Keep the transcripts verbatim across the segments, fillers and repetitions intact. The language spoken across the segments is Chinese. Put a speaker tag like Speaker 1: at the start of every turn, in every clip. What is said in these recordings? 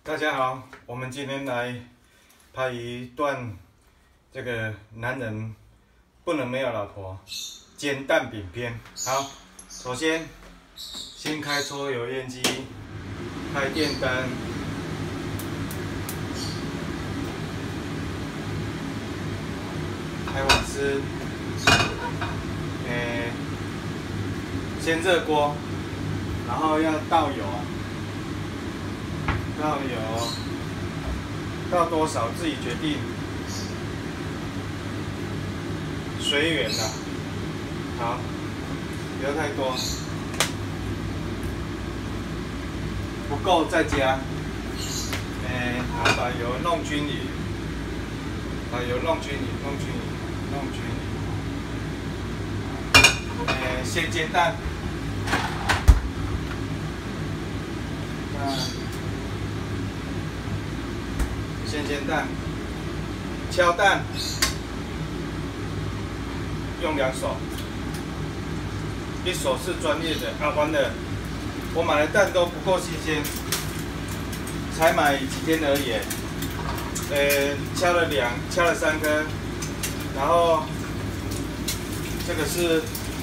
Speaker 1: 大家好，我们今天来拍一段这个男人不能没有老婆煎蛋饼片。好，首先先开抽油烟机，开电灯，开瓦斯，诶，先热锅，然后要倒油啊。 倒油，倒多少自己决定，随缘啦。好，不要太多，不够再加。诶，好，把油弄均匀，把油弄均匀，弄均匀，弄均匀。诶，先煎蛋。那。 先煎蛋，敲蛋，用两手，一手是专业的。啊，完了，我买的蛋都不够新鲜，才买几天而已。呃，敲了两，敲了三颗，然后这个是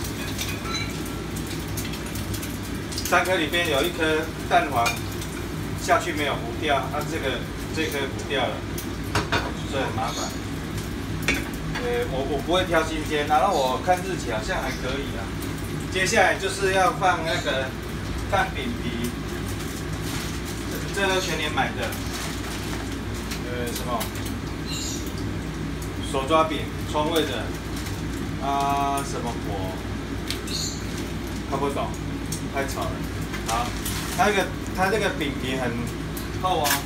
Speaker 1: 三颗里边有一颗蛋黄下去没有糊掉，啊，这个。 这颗糊掉了，所以很麻烦。呃，我我不会挑新鲜，然后我看日期好像还可以啊。接下来就是要放那个蛋饼皮，这这都全年买的。呃，什么？手抓饼，川味的。啊，什么果？看不懂，太吵了。好，它那个它这个饼皮很厚啊。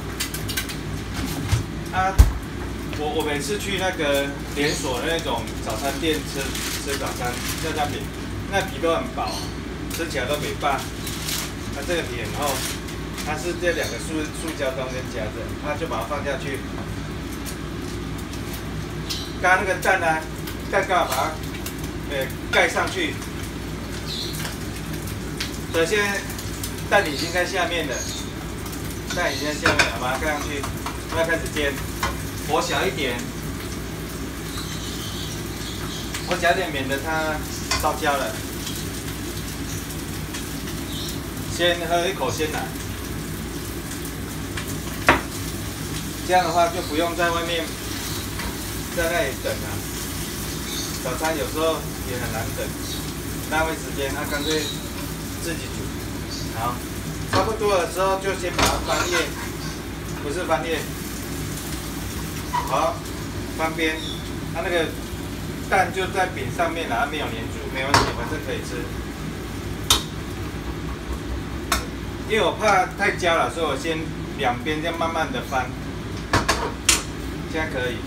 Speaker 1: 啊，我我每次去那个连锁的那种早餐店吃吃早餐，那家饼那皮都很薄，吃起来都没拌。它、啊、这个皮很厚，它是这两个塑塑胶中间夹着，它就把它放下去。刚刚那个蛋呢，蛋糕把它呃盖上去，所以现在蛋已经在下面了，蛋已经在下面了，把它盖上去。 要开始煎，火小一点，火小一点，免得它烧焦了。先喝一口鲜奶，这样的话就不用在外面在那里等了。早餐有时候也很难等，浪费时间，那干脆自己煮。好，差不多的时候就先把它翻页，不是翻页。 好，翻边，它那个蛋就在饼上面了，它没有粘住，没关系，反正可以吃。因为我怕太焦了，所以我先两边这样慢慢的翻，现在可以。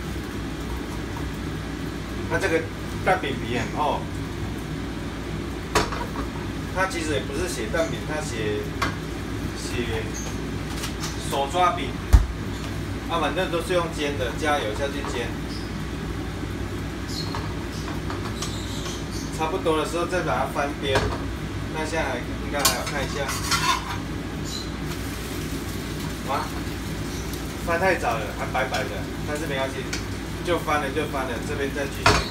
Speaker 1: 它这个蛋饼皮很厚，它其实也不是写蛋饼，它写写手抓饼。 啊，反正都是用煎的，加油下去煎，差不多的时候再把它翻边。那现在应该还要看一下，啊，翻太早了，还白白的，但是没关系，就翻了就翻了，这边再继续。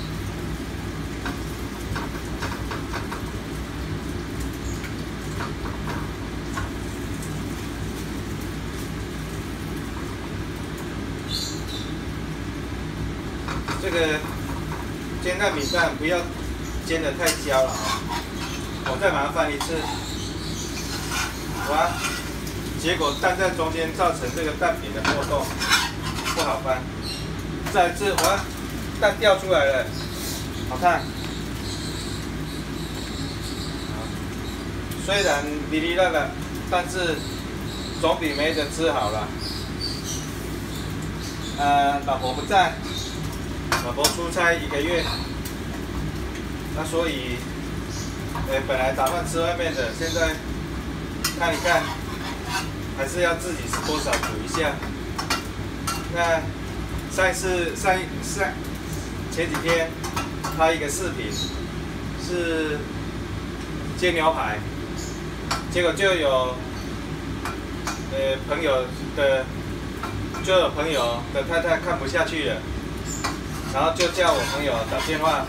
Speaker 1: 这个煎蛋饼蛋不要煎得太焦了啊！我再把它翻一次，哇！结果蛋在中间造成这个蛋饼的破洞，不好翻。再一次，哇！蛋掉出来了，好看。虽然哩哩啦啦，但是总比没得吃好了。呃，老婆不在。 老婆出差一个月，那所以，呃，本来打算吃外面的，现在看一看，还是要自己多少煮一下。那上一次上上前几天拍一个视频，是煎牛排，结果就有呃朋友的，就有朋友的太太看不下去了，然后就叫我朋友打电话，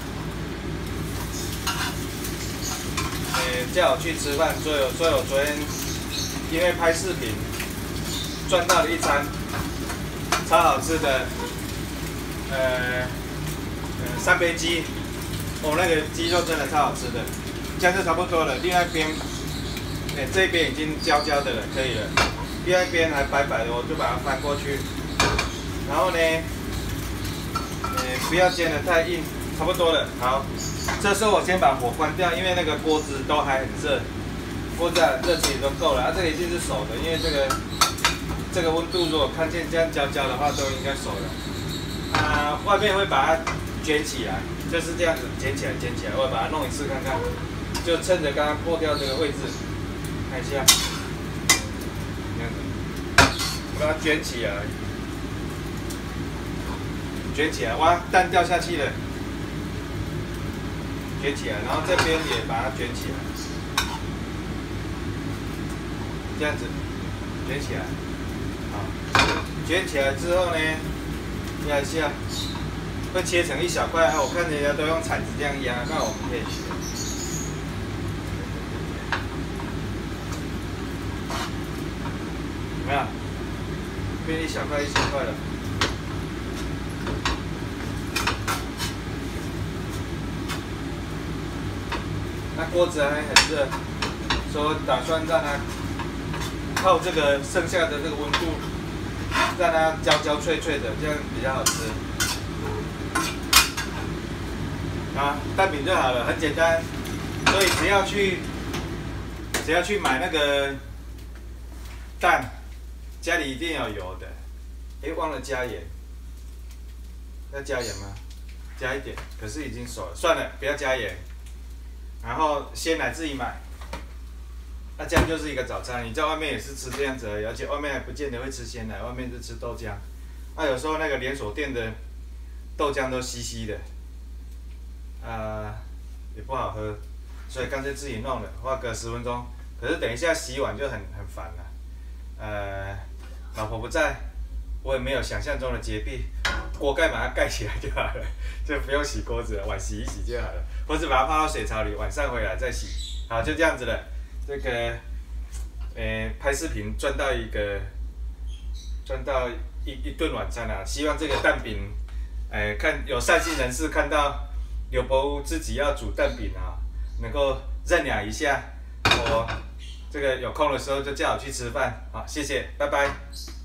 Speaker 1: 呃叫我去吃饭，所以所以我昨天因为拍视频赚到了一餐超好吃的，呃呃三杯鸡，哦那个鸡肉真的超好吃的，这样就差不多了，另外一边。 哎，这边已经焦焦的了，可以了。另外一边还白白的，我就把它翻过去。然后呢，呃，不要煎得太硬，差不多了。好，这时候我先把火关掉，因为那个锅子都还很热，锅子热气都够了。啊，这个已经是熟的，因为这个这个温度如果看见这样焦焦的话，都应该熟了。啊，外面会把它卷起来，就是这样子卷起来，卷起来。我把它弄一次看看，就趁着刚刚破掉这个位置。 看一下，这样子，把它卷起来，卷起来，哇，蛋掉下去了，卷起来，然后这边也把它卷起来，这样子，卷起来，好，卷起来之后呢，压一下，会切成一小块，啊，我看人家都用铲子这样压，那我们可以学。 有没有？变一小块一小块了。那锅子还很热，所以打算让它靠这个剩下的这个温度，让它焦焦脆脆的，这样比较好吃。啊，蛋饼就好了，很简单。所以只要去，只要去买那个蛋。 家里一定要有的，哎，忘了加盐，要加盐吗？加一点，可是已经熟了，算了，不要加盐。然后鲜奶自己买，那这样就是一个早餐。你在外面也是吃这样子而已，而且外面还不见得会吃鲜奶，外面是吃豆浆。那、啊、有时候那个连锁店的豆浆都稀稀的，啊、呃，也不好喝，所以干脆自己弄了，花个十分钟。可是等一下洗碗就很很烦了，呃。 老婆不在，我也没有想象中的洁癖，锅盖把它盖起来就好了，就不用洗锅子了，碗洗一洗就好了，或者把它泡到水槽里，晚上回来再洗。好，就这样子了。这个，呃，拍视频赚到一个，赚到一一顿晚餐啊！希望这个蛋饼，呃，看有善心人士看到刘伯自己要煮蛋饼啊，能够认养一下我。 这个有空的时候就叫我去吃饭，好，谢谢，拜拜。